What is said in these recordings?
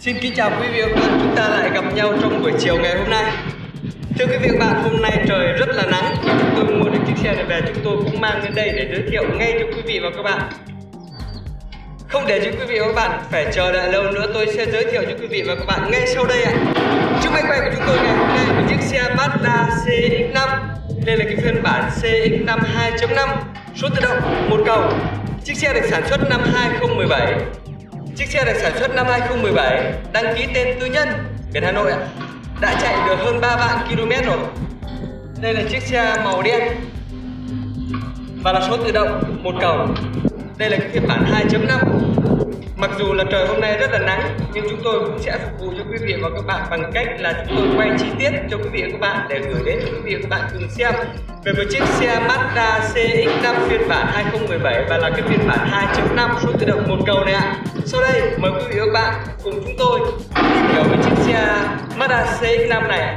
Xin kính chào quý vị và các bạn, chúng ta lại gặp nhau trong buổi chiều ngày hôm nay. Thưa quý vị và các bạn, hôm nay trời rất là nắng. Khi chúng tôi mua được chiếc xe này về, chúng tôi cũng mang đến đây để giới thiệu ngay cho quý vị và các bạn. Không để cho quý vị và các bạn phải chờ đợi lâu nữa, tôi sẽ giới thiệu cho quý vị và các bạn ngay sau đây ạ. Trước máy quay của chúng tôi ngày hôm nay là chiếc xe Mazda CX-5. Đây là cái phiên bản CX-5 2.5, số tự động, một cầu. Chiếc xe được sản xuất năm 2017. Chiếc xe được sản xuất năm 2017, đăng ký tên tư nhân, biển Hà Nội ạ. Đã chạy được hơn 3 vạn km rồi. Đây là chiếc xe màu đen và là số tự động, một cầu. Đây là cái phiên bản 2.5. Mặc dù là trời hôm nay rất là nắng, nhưng chúng tôi cũng sẽ phục vụ cho quý vị và các bạn bằng cách là chúng tôi quay chi tiết cho quý vị và các bạn để gửi đến cho quý vị và các bạn cùng xem về một chiếc xe Mazda CX-5 phiên bản 2017 và là cái phiên bản 2.5 số tự động một cầu này ạ. Sau đây mời quý vị và các bạn cùng chúng tôi tìm hiểu về chiếc xe Mazda CX-5 này.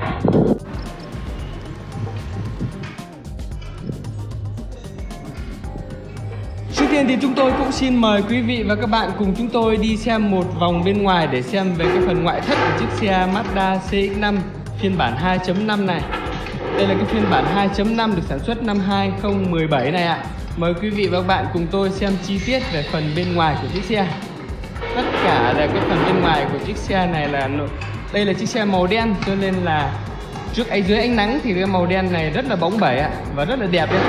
Trước tiên thì chúng tôi cũng xin mời quý vị và các bạn cùng chúng tôi đi xem một vòng bên ngoài để xem về cái phần ngoại thất của chiếc xe Mazda CX-5 phiên bản 2.5 này. Đây là cái phiên bản 2.5 được sản xuất năm 2017 này ạ. Mời quý vị và các bạn cùng tôi xem chi tiết về phần bên ngoài của chiếc xe. Tất cả là cái phần bên ngoài của chiếc xe này là đây là chiếc xe màu đen, cho nên là dưới ánh nắng thì cái màu đen này rất là bóng bẩy ạ và rất là đẹp đấy.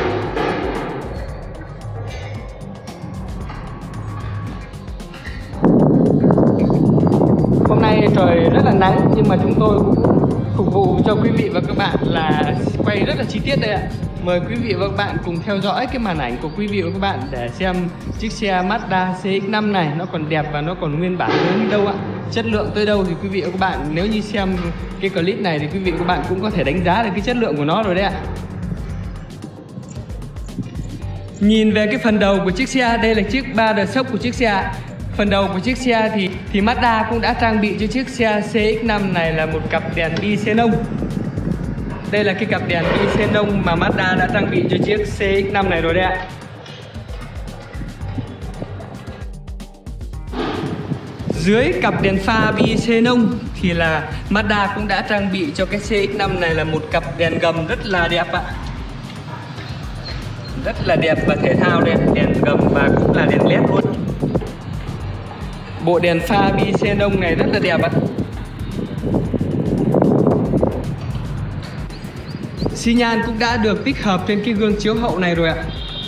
Hôm nay trời rất là nắng nhưng mà chúng tôi cũng phục vụ cho quý vị và các bạn là quay rất là chi tiết đây ạ. Mời quý vị và các bạn cùng theo dõi cái màn ảnh của quý vị và các bạn để xem chiếc xe Mazda CX-5 này nó còn đẹp và nó còn nguyên bản đến đâu ạ. Chất lượng tới đâu thì quý vị và các bạn nếu như xem cái clip này thì quý vị và các bạn cũng có thể đánh giá được cái chất lượng của nó rồi đấy ạ. Nhìn về cái phần đầu của chiếc xe, đây là chiếc ba đờ sốc của chiếc xe. Phần đầu của chiếc xe thì Mazda cũng đã trang bị cho chiếc xe CX-5 này là một cặp đèn bi xenon. Đây là cái cặp đèn bi xenon mà Mazda đã trang bị cho chiếc CX-5 này rồi đấy ạ. Dưới cặp đèn pha bi xenon thì là Mazda cũng đã trang bị cho cái CX-5 này là một cặp đèn gầm rất là đẹp ạ. Rất là đẹp và thể thao đây, đèn gầm và cũng là đèn LED luôn. Bộ đèn pha bi xenon này rất là đẹp ạ. Xi nhan cũng đã được tích hợp trên cái gương chiếu hậu này rồi ạ.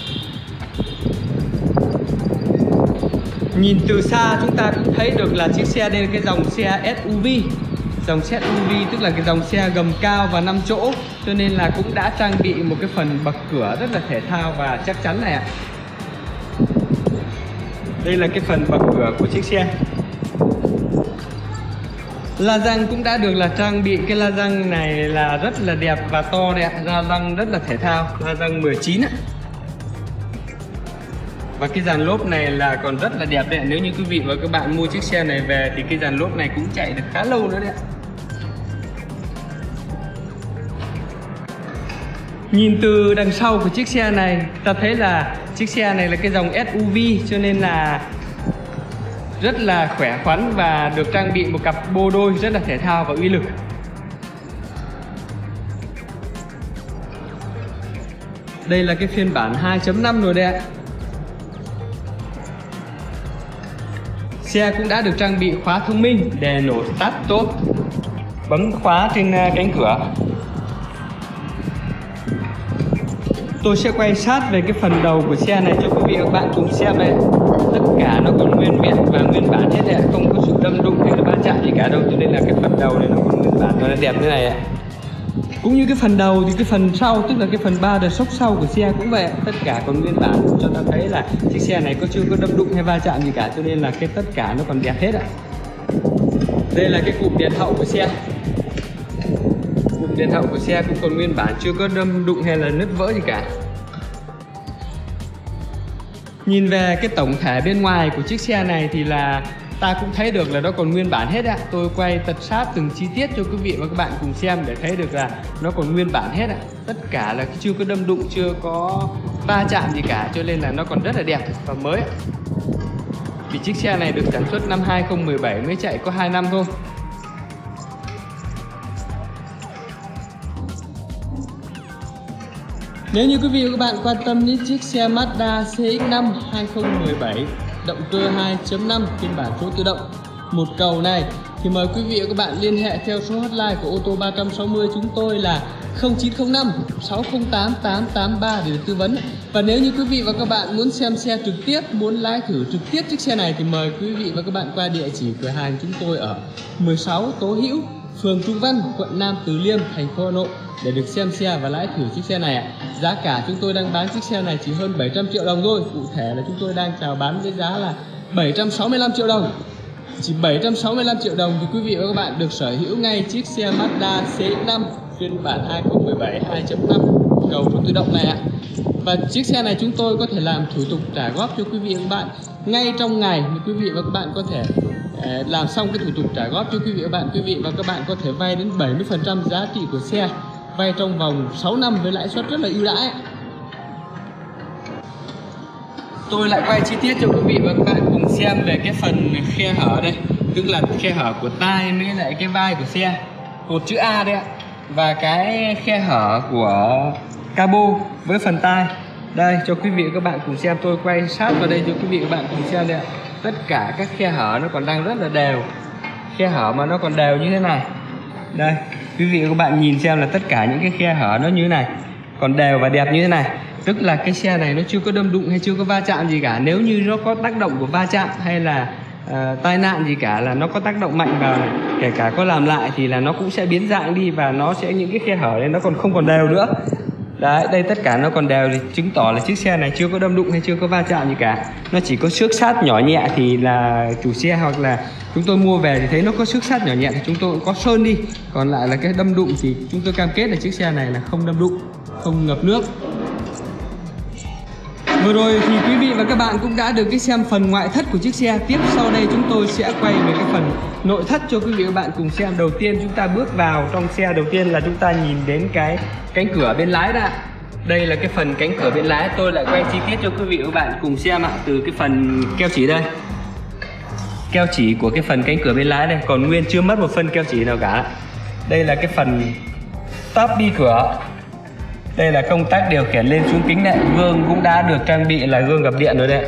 Nhìn từ xa chúng ta cũng thấy được là chiếc xe đây là cái dòng xe SUV. Dòng xe SUV tức là cái dòng xe gầm cao và 5 chỗ, cho nên là cũng đã trang bị một cái phần bậc cửa rất là thể thao và chắc chắn này ạ. Đây là cái phần bậc cửa của chiếc xe. La răng cũng đã được là trang bị, cái la răng này là rất là đẹp và to đấy ạ. La răng rất là thể thao, la răng 19 ạ. Và cái dàn lốp này là còn rất là đẹp đấy. Nếu như quý vị và các bạn mua chiếc xe này về thì cái dàn lốp này cũng chạy được khá lâu nữa đấy ạ. Nhìn từ đằng sau của chiếc xe này, ta thấy là chiếc xe này là cái dòng SUV, cho nên là rất là khỏe khoắn và được trang bị một cặp bô đôi rất là thể thao và uy lực. Đây là cái phiên bản 2.5 rồi đấy ạ. Xe cũng đã được trang bị khóa thông minh để nổ start stop, bấm khóa trên cánh cửa. Tôi sẽ quay sát về cái phần đầu của xe này cho quý vị và các bạn cùng xem này. Tất cả nó còn nguyên vẹn và nguyên bản hết ạ, không có sự đâm đụng hay là va chạm gì cả đâu, cho nên là cái phần đầu này nó còn nguyên bản và nó đẹp như này ạ. Cũng như cái phần đầu thì cái phần sau, tức là cái phần ba đờ sốc sau của xe cũng vậy, tất cả còn nguyên bản, cho ta thấy là chiếc xe này chưa có đâm đụng hay va chạm gì cả, cho nên là cái tất cả nó còn đẹp hết ạ. Đây là cái cụm đèn hậu của xe. Cụm đèn hậu của xe cũng còn nguyên bản, chưa có đâm đụng hay là nứt vỡ gì cả. Nhìn về cái tổng thể bên ngoài của chiếc xe này thì là ta cũng thấy được là nó còn nguyên bản hết ạ. Tôi quay tận sát từng chi tiết cho quý vị và các bạn cùng xem để thấy được là nó còn nguyên bản hết ạ. Tất cả là chưa có đâm đụng, chưa có va chạm gì cả, cho nên là nó còn rất là đẹp và mới ạ. Vì chiếc xe này được sản xuất năm 2017 mới chạy có 2 năm thôi. Nếu như quý vị và các bạn quan tâm đến chiếc xe Mazda CX-5 2017 động cơ 2.5 phiên bản số tự động một cầu này thì mời quý vị và các bạn liên hệ theo số hotline của ô tô 360 chúng tôi là 0905 608 883 để được tư vấn. Và nếu như quý vị và các bạn muốn xem xe trực tiếp, muốn lái thử trực tiếp chiếc xe này thì mời quý vị và các bạn qua địa chỉ cửa hàng chúng tôi ở 16 Tố Hữu, phường Trung Văn, quận Nam Từ Liêm, thành phố Hà Nội để được xem xe và lái thử chiếc xe này ạ. Giá cả chúng tôi đang bán chiếc xe này chỉ hơn 700 triệu đồng thôi. Cụ thể là chúng tôi đang chào bán với giá là 765 triệu đồng. Chỉ 765 triệu đồng thì quý vị và các bạn được sở hữu ngay chiếc xe Mazda CX-5 phiên bản 2017 2.5 cầu số tự động này ạ. Và chiếc xe này chúng tôi có thể làm thủ tục trả góp cho quý vị và các bạn ngay trong ngày. Quý vị và các bạn có thể làm xong cái thủ tục trả góp cho quý vị và các bạn có thể vay đến 70% giá trị của xe, vay trong vòng 6 năm với lãi suất rất là ưu đãi. Tôi lại quay chi tiết cho quý vị và các bạn cùng xem về cái phần khe hở đây, tức là khe hở của tai với lại cái vai của xe, cột chữ A đây ạ, và cái khe hở của cabo với phần tai. Đây cho quý vị và các bạn cùng xem, tôi quay sát vào đây cho quý vị và các bạn cùng xem đây ạ. Tất cả các khe hở nó còn đang rất là đều, khe hở mà nó còn đều như thế này. Đây quý vị và các bạn nhìn xem là tất cả những cái khe hở nó như thế này, còn đều và đẹp như thế này, tức là cái xe này nó chưa có đâm đụng hay chưa có va chạm gì cả. Nếu như nó có tác động của va chạm hay là tai nạn gì cả, là nó có tác động mạnh vào này, kể cả có làm lại thì là nó cũng sẽ biến dạng đi, và nó sẽ những cái khe hở này nó còn không còn đều nữa. Đấy, đây tất cả nó còn đều thì chứng tỏ là chiếc xe này chưa có đâm đụng hay chưa có va chạm gì cả. Nó chỉ có xước sát nhỏ nhẹ thì là chủ xe hoặc là chúng tôi mua về thì thấy nó có xước sát nhỏ nhẹ thì chúng tôi cũng có sơn đi. Còn lại là cái đâm đụng thì chúng tôi cam kết là chiếc xe này là không đâm đụng, không ngập nước. Vừa rồi thì quý vị và các bạn cũng đã được xem phần ngoại thất của chiếc xe. Tiếp sau đây chúng tôi sẽ quay về cái phần nội thất cho quý vị và các bạn cùng xem. Đầu tiên chúng ta bước vào trong xe, đầu tiên là chúng ta nhìn đến cái cánh cửa bên lái đã. Đây là cái phần cánh cửa bên lái, tôi lại quay chi tiết cho quý vị và các bạn cùng xem ạ. Từ cái phần keo chỉ đây, keo chỉ của cái phần cánh cửa bên lái đây còn nguyên, chưa mất một phân keo chỉ nào cả. Đây là cái phần tóp bi cửa. Đây là công tắc điều khiển lên xuống kính này. Gương cũng đã được trang bị là gương gập điện rồi đấy.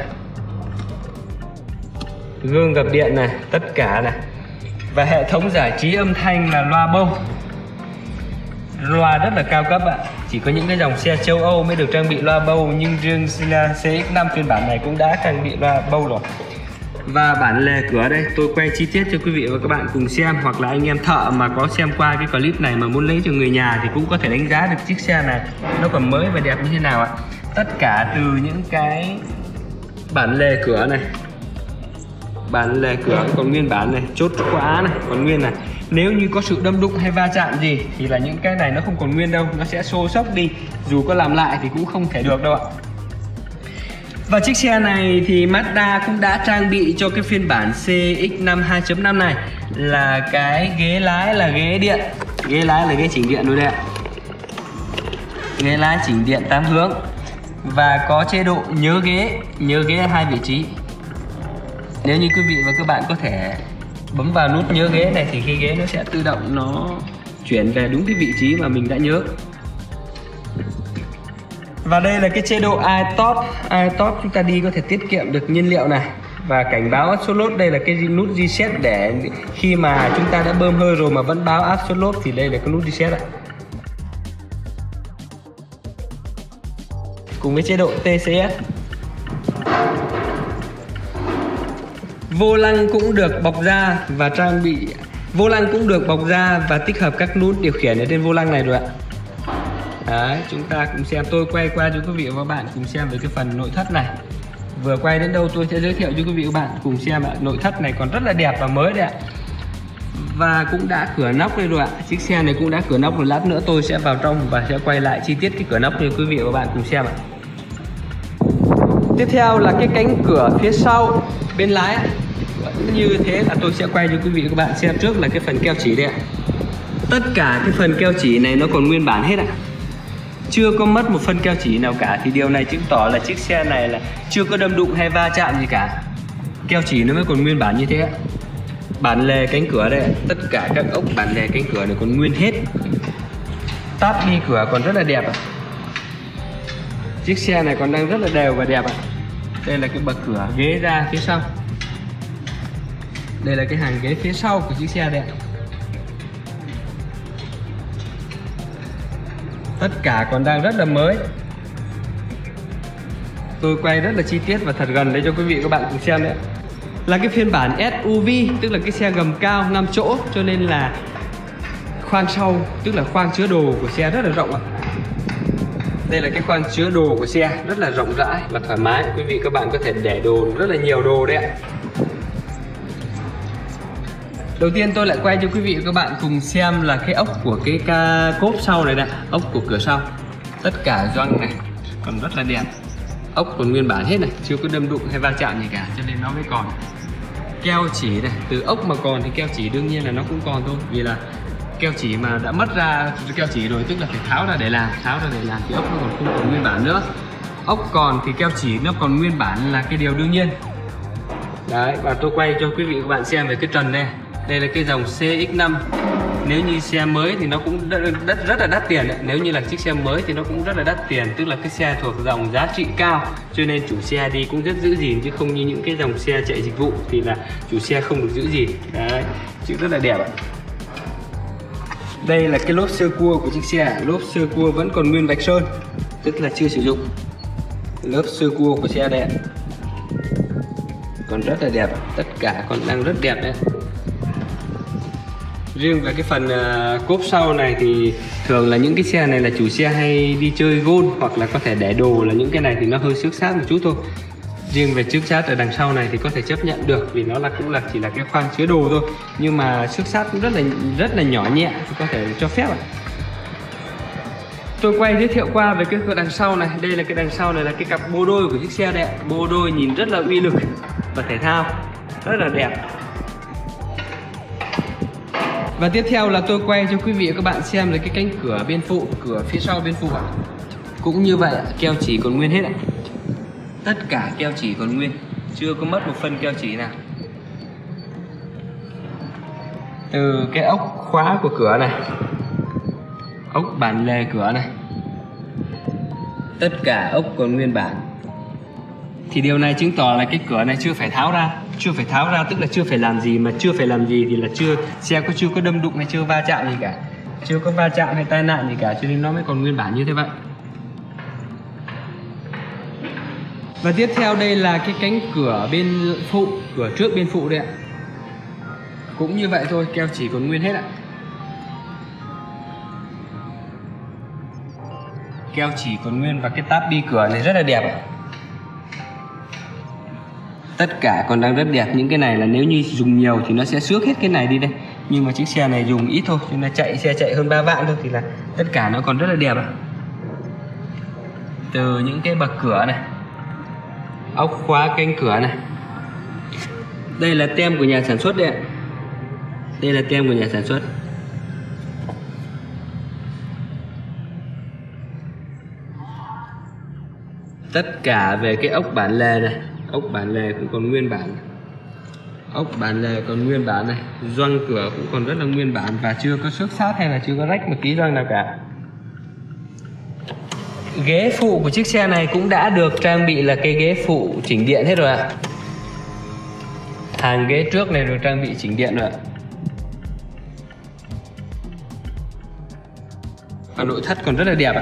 Gương gập điện này, tất cả này. Và hệ thống giải trí âm thanh là loa bông. Loa rất là cao cấp ạ. Chỉ có những cái dòng xe châu Âu mới được trang bị loa bông, nhưng riêng CX-5 phiên bản này cũng đã trang bị loa bông rồi. Và bản lề cửa đây tôi quay chi tiết cho quý vị và các bạn cùng xem, hoặc là anh em thợ mà có xem qua cái clip này mà muốn lấy cho người nhà thì cũng có thể đánh giá được chiếc xe này nó còn mới và đẹp như thế nào ạ. Tất cả từ những cái bản lề cửa này, bản lề cửa còn nguyên bản này, chốt khóa này còn nguyên này. Nếu như có sự đâm đụng hay va chạm gì thì là những cái này nó không còn nguyên đâu, nó sẽ xô xốc đi, dù có làm lại thì cũng không thể được đâu ạ. Và chiếc xe này thì Mazda cũng đã trang bị cho cái phiên bản CX-5 2.5 này là cái ghế lái là ghế điện. Ghế lái là ghế chỉnh điện rồi đấy ạ. Ghế lái chỉnh điện 8 hướng. Và có chế độ nhớ ghế 2 vị trí. Nếu như quý vị và các bạn có thể bấm vào nút nhớ ghế này thì cái ghế nó sẽ tự động nó chuyển về đúng cái vị trí mà mình đã nhớ. Và đây là cái chế độ iTop chúng ta đi có thể tiết kiệm được nhiên liệu này. Và cảnh báo áp suất lốp, đây là cái nút reset để khi mà chúng ta đã bơm hơi rồi mà vẫn báo áp suất lốp thì đây là cái nút reset ạ. Cùng với chế độ TCS. Vô lăng cũng được bọc da và trang bị, vô lăng cũng được bọc da và tích hợp các nút điều khiển ở trên vô lăng này rồi ạ. Đấy, chúng ta cùng xem, tôi quay qua cho quý vị và các bạn cùng xem về cái phần nội thất này. Vừa quay đến đâu tôi sẽ giới thiệu cho quý vị và các bạn cùng xem ạ. Nội thất này còn rất là đẹp và mới đấy ạ. Và cũng đã cửa nóc đây rồi ạ. Chiếc xe này cũng đã cửa nóc rồi, lát nữa tôi sẽ vào trong và sẽ quay lại chi tiết cái cửa nóc cho quý vị và các bạn cùng xem ạ. Tiếp theo là cái cánh cửa phía sau bên lái ạ. Như thế là tôi sẽ quay cho quý vị và các bạn xem trước là cái phần keo chỉ đây ạ. Tất cả cái phần keo chỉ này nó còn nguyên bản hết ạ. Chưa có mất một phân keo chỉ nào cả, thì điều này chứng tỏ là chiếc xe này là chưa có đâm đụng hay va chạm gì cả. keo chỉ nó mới còn nguyên bản như thế. Bản lề cánh cửa đây, tất cả các ốc bản lề cánh cửa này còn nguyên hết. Táp bi cửa còn rất là đẹp ạ. Chiếc xe này còn đang rất là đều và đẹp ạ. Đây là cái bậc cửa ghế ra phía sau. Đây là cái hàng ghế phía sau của chiếc xe đây. Tất cả còn đang rất là mới. Tôi quay rất là chi tiết và thật gần để cho quý vị các bạn cùng xem đấy. Là cái phiên bản SUV, tức là cái xe gầm cao 5 chỗ, cho nên là khoang sau, tức là khoang chứa đồ của xe rất là rộng ạ. Đây là cái khoang chứa đồ của xe rất là rộng rãi và thoải mái. Quý vị các bạn có thể để đồ rất là nhiều đồ đấy ạ. Đầu tiên tôi lại quay cho quý vị và các bạn cùng xem là cái ốc của cái cốp sau này nè, ốc của cửa sau. Tất cả gioăng này còn rất là đẹp. Ốc còn nguyên bản hết này, chưa có đâm đụng hay va chạm gì cả, cho nên nó mới còn. Keo chỉ này, từ ốc mà còn thì keo chỉ đương nhiên là nó cũng còn thôi, vì là keo chỉ mà đã mất ra keo chỉ rồi, tức là phải tháo ra để làm, thì ốc nó còn không còn nguyên bản nữa. Ốc còn thì keo chỉ nó còn nguyên bản là cái điều đương nhiên. Đấy, và tôi quay cho quý vị các bạn xem về cái trần này. Đây là cái dòng CX-5. Nếu như xe mới thì nó cũng rất là đắt tiền đấy. Nếu như là chiếc xe mới thì nó cũng rất là đắt tiền, tức là cái xe thuộc dòng giá trị cao, cho nên chủ xe đi cũng rất giữ gìn, chứ không như những cái dòng xe chạy dịch vụ thì là chủ xe không được giữ gìn. Đấy, chữ rất là đẹp ạ. Đây là cái lốp sơ cua của chiếc xe, lốp sơ cua vẫn còn nguyên vạch sơn, tức là chưa sử dụng. Lớp sơ cua của xe đây còn rất là đẹp, tất cả còn đang rất đẹp đấy. Riêng về cái phần cốp sau này thì thường là những cái xe này là chủ xe hay đi chơi golf hoặc là có thể để đồ, là những cái này thì nó hơi xước sát một chút thôi. Riêng về xước sát ở đằng sau này thì có thể chấp nhận được, vì nó là cũng là chỉ là cái khoang chứa đồ thôi, nhưng mà xước sát cũng rất là nhỏ nhẹ thì có thể cho phép. Tôi quay giới thiệu qua về cái đằng sau này. Đây là cái đằng sau này là cái cặp bô đôi của chiếc xe đấy, bô đôi nhìn rất là uy lực và thể thao, rất là đẹp. Và tiếp theo là tôi quay cho quý vị và các bạn xem là cái cánh cửa bên phụ, cửa phía sau bên phụ ạ. Cũng như vậy, keo chỉ còn nguyên hết ạ. Tất cả keo chỉ còn nguyên, chưa có mất một phân keo chỉ nào. Từ cái ốc khóa của cửa này, ốc bản lề cửa này, tất cả ốc còn nguyên bản. Thì điều này chứng tỏ là cái cửa này chưa phải tháo ra. Chưa phải tháo ra tức là chưa phải làm gì, mà chưa phải làm gì thì là xe chưa có đâm đụng hay chưa va chạm gì cả, chưa có va chạm hay tai nạn gì cả, cho nên nó mới còn nguyên bản như thế vậy. Và tiếp theo đây là cái cánh cửa bên phụ, cửa trước bên phụ đây ạ. Cũng như vậy thôi, keo chỉ còn nguyên hết ạ. Keo chỉ còn nguyên và cái táp bi cửa này rất là đẹp ạ. Tất cả còn đang rất đẹp. Những cái này là nếu như dùng nhiều thì nó sẽ xước hết cái này đi đây, nhưng mà chiếc xe này dùng ít thôi, cho nên xe chạy hơn 3 vạn thôi, thì là tất cả nó còn rất là đẹp ạ. Từ những cái bậc cửa này, ốc khóa cánh cửa này. Đây là tem của nhà sản xuất đây ạ. Đây là tem của nhà sản xuất. Tất cả về cái ốc bản lề này, ốc bản lề cũng còn nguyên bản. Ốc bản lề còn nguyên bản này, gioăng cửa cũng còn rất là nguyên bản và chưa có xước sát hay là chưa có rách một tí gioăng nào cả. Ghế phụ của chiếc xe này cũng đã được trang bị là cái ghế phụ chỉnh điện hết rồi ạ. Hàng ghế trước này được trang bị chỉnh điện rồi ạ. Và nội thất còn rất là đẹp ạ.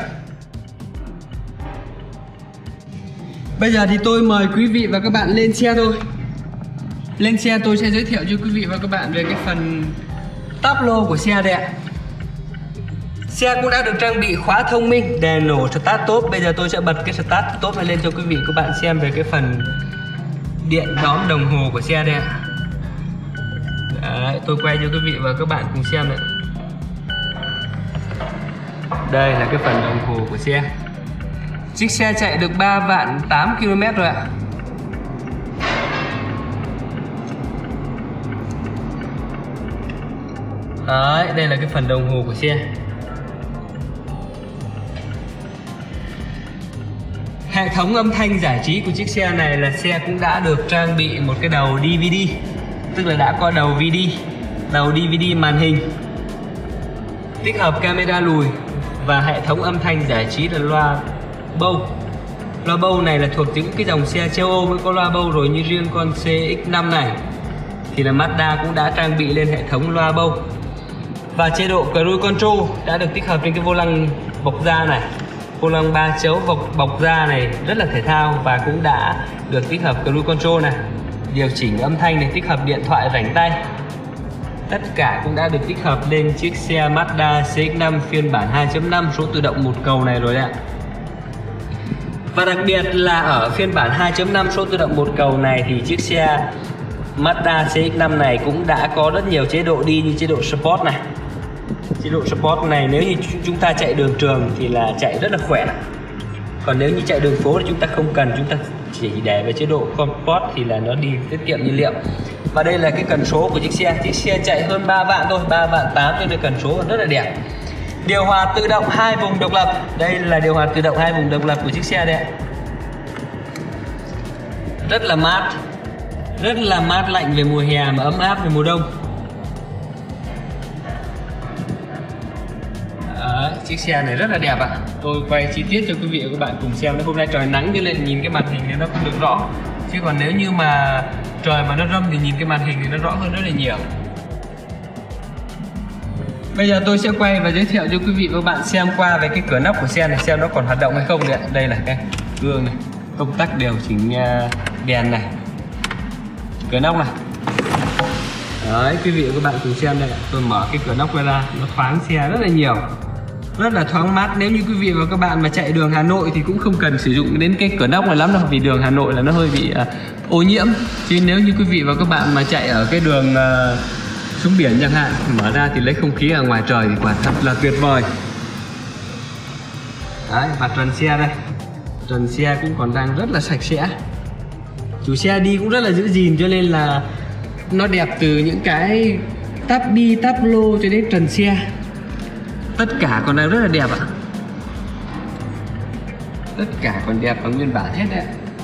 Bây giờ thì tôi mời quý vị và các bạn lên xe thôi. Lên xe tôi sẽ giới thiệu cho quý vị và các bạn về cái phần táp lô của xe đây ạ. Xe cũng đã được trang bị khóa thông minh, đèn nổ start top. Bây giờ tôi sẽ bật cái start top này lên cho quý vị và các bạn xem về cái phần điện đóm đồng hồ của xe đây ạ. Đấy, tôi quay cho quý vị và các bạn cùng xem đấy. Đây là cái phần đồng hồ của xe. Chiếc xe chạy được 3 vạn 8 km rồi ạ. Đấy, đây là cái phần đồng hồ của xe. Hệ thống âm thanh giải trí của chiếc xe này là xe cũng đã được trang bị một cái đầu DVD, tức là đã có đầu DVD màn hình, tích hợp camera lùi và hệ thống âm thanh giải trí là loa bâu. Loa bâu này là thuộc những cái dòng xe châu Âu mới có loa bâu rồi, như riêng con CX-5 này thì là Mazda cũng đã trang bị lên hệ thống loa bâu. Và chế độ Cruise Control đã được tích hợp trên cái vô lăng bọc da này. Vô lăng 3 chấu bọc da này rất là thể thao và cũng đã được tích hợp Cruise Control này. Điều chỉnh âm thanh này, tích hợp điện thoại rảnh tay. Tất cả cũng đã được tích hợp lên chiếc xe Mazda CX-5 phiên bản 2.5 số tự động một cầu này rồi đấy ạ. Và đặc biệt là ở phiên bản 2.5 số tự động một cầu này thì chiếc xe Mazda CX-5 này cũng đã có rất nhiều chế độ đi, như chế độ Sport này. Chế độ Sport này nếu như chúng ta chạy đường trường thì là chạy rất là khỏe. Còn nếu như chạy đường phố thì chúng ta không cần, chúng ta chỉ để về chế độ Comfort thì là nó đi tiết kiệm nhiên liệu. Và đây là cái cần số của chiếc xe. Chiếc xe chạy hơn 3 vạn thôi, 3 vạn 8 cho nên cần số rất là đẹp. Điều hòa tự động 2 vùng độc lập. Đây là điều hòa tự động 2 vùng độc lập của chiếc xe đây. Rất là mát lạnh về mùa hè mà ấm áp về mùa đông. Chiếc xe này rất là đẹp ạ. Tôi quay chi tiết cho quý vị và các bạn cùng xem. Hôm nay trời nắng cho nên nhìn cái màn hình này nó không được rõ. Chứ còn nếu như mà trời mà nó râm thì nhìn cái màn hình thì nó rõ hơn rất là nhiều. Bây giờ tôi sẽ quay và giới thiệu cho quý vị và các bạn xem qua về cái cửa nóc của xe này, xem nó còn hoạt động hay không đấy. Đây là cái gương này, công tắc điều chỉnh đèn này, cửa nóc này. Đấy, quý vị và các bạn cùng xem đây. Tôi mở cái cửa nóc ra, nó thoáng xe rất là nhiều, rất là thoáng mát. Nếu như quý vị và các bạn mà chạy đường Hà Nội thì cũng không cần sử dụng đến cái cửa nóc này lắm đâu, vì đường Hà Nội là nó hơi bị ô nhiễm. Chứ nếu như quý vị và các bạn mà chạy ở cái đường xuống biển chẳng hạn, mở ra thì lấy không khí ở ngoài trời thì quả thật là tuyệt vời. Đấy, và trần xe đây, trần xe cũng còn đang rất là sạch sẽ. Chủ xe đi cũng rất là giữ gìn cho nên là nó đẹp, từ những cái tắp bi tắp lô cho đến trần xe, tất cả còn đang rất là đẹp ạ. Tất cả còn đẹp và nguyên bản hết đấy.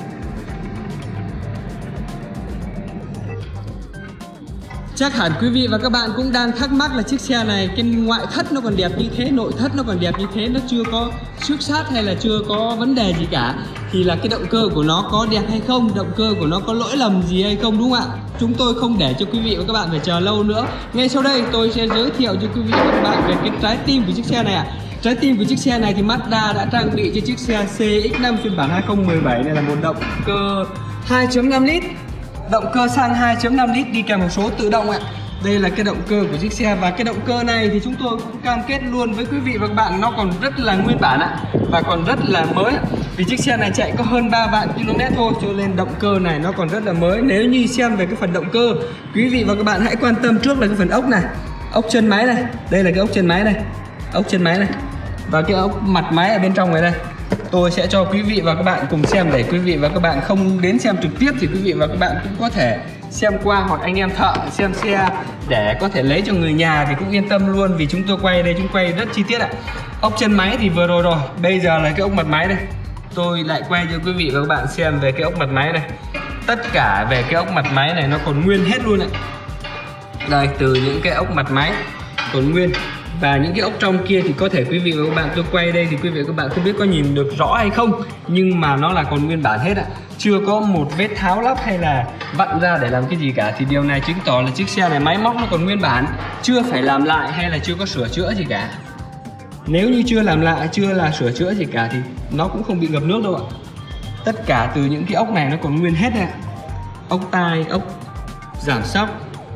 Chắc hẳn quý vị và các bạn cũng đang thắc mắc là chiếc xe này cái ngoại thất nó còn đẹp như thế, nội thất nó còn đẹp như thế, nó chưa có xước sát hay là chưa có vấn đề gì cả. Thì là cái động cơ của nó có đẹp hay không, động cơ của nó có lỗi lầm gì hay không, đúng không ạ? Chúng tôi không để cho quý vị và các bạn phải chờ lâu nữa. Ngay sau đây tôi sẽ giới thiệu cho quý vị và các bạn về cái trái tim của chiếc xe này ạ. Trái tim của chiếc xe này thì Mazda đã trang bị cho chiếc xe CX-5 phiên bản 2017 này là một động cơ 2.5 lít. Động cơ xăng 2.5 lít đi kèm một số tự động ạ. Đây là cái động cơ của chiếc xe, và cái động cơ này thì chúng tôi cũng cam kết luôn với quý vị và các bạn nó còn rất là nguyên bản ạ, và còn rất là mới. Vì chiếc xe này chạy có hơn 3 vạn km thôi cho nên động cơ này nó còn rất là mới. Nếu như xem về cái phần động cơ, quý vị và các bạn hãy quan tâm trước là cái phần ốc này, ốc chân máy này. Đây là cái ốc chân máy này, ốc chân máy này, và cái ốc mặt máy ở bên trong này đây. Tôi sẽ cho quý vị và các bạn cùng xem, để quý vị và các bạn không đến xem trực tiếp thì quý vị và các bạn cũng có thể xem qua, hoặc anh em thợ xem xe để có thể lấy cho người nhà thì cũng yên tâm luôn, vì chúng tôi quay đây, chúng quay rất chi tiết ạ. Ốc chân máy thì vừa rồi, bây giờ là cái ốc mặt máy đây. Tôi lại quay cho quý vị và các bạn xem về cái ốc mặt máy này. Tất cả về cái ốc mặt máy này nó còn nguyên hết luôn ạ. Đây, từ những cái ốc mặt máy còn nguyên. Và những cái ốc trong kia thì có thể quý vị và các bạn, tôi quay đây thì quý vị và các bạn không biết có nhìn được rõ hay không, nhưng mà nó là còn nguyên bản hết ạ. Chưa có một vết tháo lắp hay là vặn ra để làm cái gì cả. Thì điều này chứng tỏ là chiếc xe này máy móc nó còn nguyên bản, chưa phải làm lại hay là chưa có sửa chữa gì cả. Nếu như chưa làm lại, chưa là sửa chữa gì cả thì nó cũng không bị ngập nước đâu ạ. Tất cả từ những cái ốc này nó còn nguyên hết ạ. Ốc tai, ốc giảm xóc,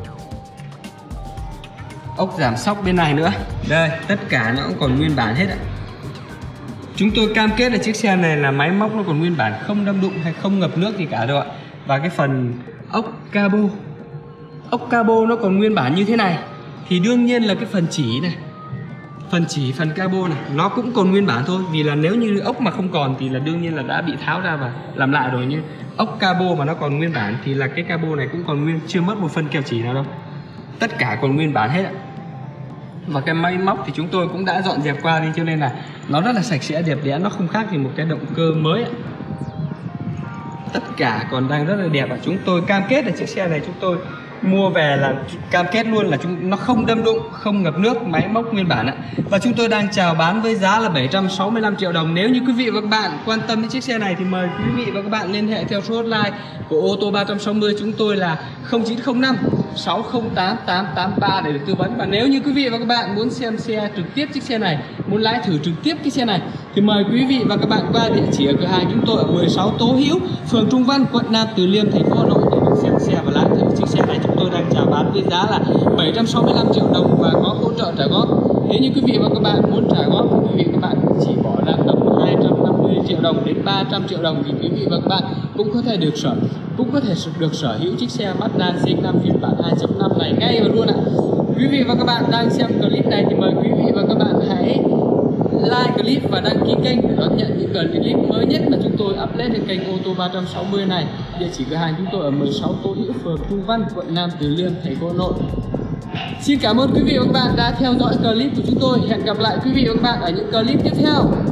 ốc giảm xóc bên này nữa. Đây, tất cả nó cũng còn nguyên bản hết ạ. Chúng tôi cam kết là chiếc xe này là máy móc nó còn nguyên bản, không đâm đụng hay không ngập nước gì cả đâu ạ. Và cái phần ốc cabo nó còn nguyên bản như thế này. Thì đương nhiên là cái phần chỉ này, phần cabo này nó cũng còn nguyên bản thôi. Vì là nếu như ốc mà không còn thì là đương nhiên là đã bị tháo ra và làm lại rồi. Nhưng ốc cabo mà nó còn nguyên bản thì là cái cabo này cũng còn nguyên, chưa mất một phân keo chỉ nào đâu. Tất cả còn nguyên bản hết ạ. Và cái máy móc thì chúng tôi cũng đã dọn dẹp qua đi, cho nên là nó rất là sạch sẽ đẹp đẽ, nó không khác gì một cái động cơ mới ạ. tất cả còn đang rất là đẹp, và chúng tôi cam kết là chiếc xe này chúng tôi mua về là cam kết luôn là nó không đâm đụng, không ngập nước, máy móc nguyên bản ạ. Và chúng tôi đang chào bán với giá là 765 triệu đồng. Nếu như quý vị và các bạn quan tâm đến chiếc xe này thì mời quý vị và các bạn liên hệ theo số hotline của ô tô 360 chúng tôi là 0905 608 883 để được tư vấn. Và nếu như quý vị và các bạn muốn xem xe trực tiếp chiếc xe này, muốn lái thử trực tiếp cái xe này thì mời quý vị và các bạn qua địa chỉ ở cửa hàng chúng tôi ở 16 Tố Hữu, phường Trung Văn, quận Nam Từ Liêm, thành phố Hà Nội để được xem xe và lái thử chiếc xe này. Chúng tôi đang chào bán với giá là 765 triệu đồng và có hỗ trợ trả góp. Nếu như quý vị và các bạn muốn trả góp thì quý vị và các bạn chỉ bỏ ra tầm 250 triệu đồng đến 300 triệu đồng thì quý vị và các bạn cũng có thể được sở hữu chiếc xe Mazda CX-5 phiên bản 2.5 này ngay và luôn ạ. Quý vị và các bạn đang xem clip này thì mời quý vị và các bạn hãy like clip và đăng ký kênh để đón nhận những clip mới nhất mà chúng tôi upload trên kênh ô tô 360 này. Địa chỉ cửa hàng chúng tôi ở 16 Tô Hữu, phường Trung Văn, quận Nam Từ Liêm, thành phố Hà Nội. Xin cảm ơn quý vị và các bạn đã theo dõi clip của chúng tôi. Hẹn gặp lại quý vị và các bạn ở những clip tiếp theo.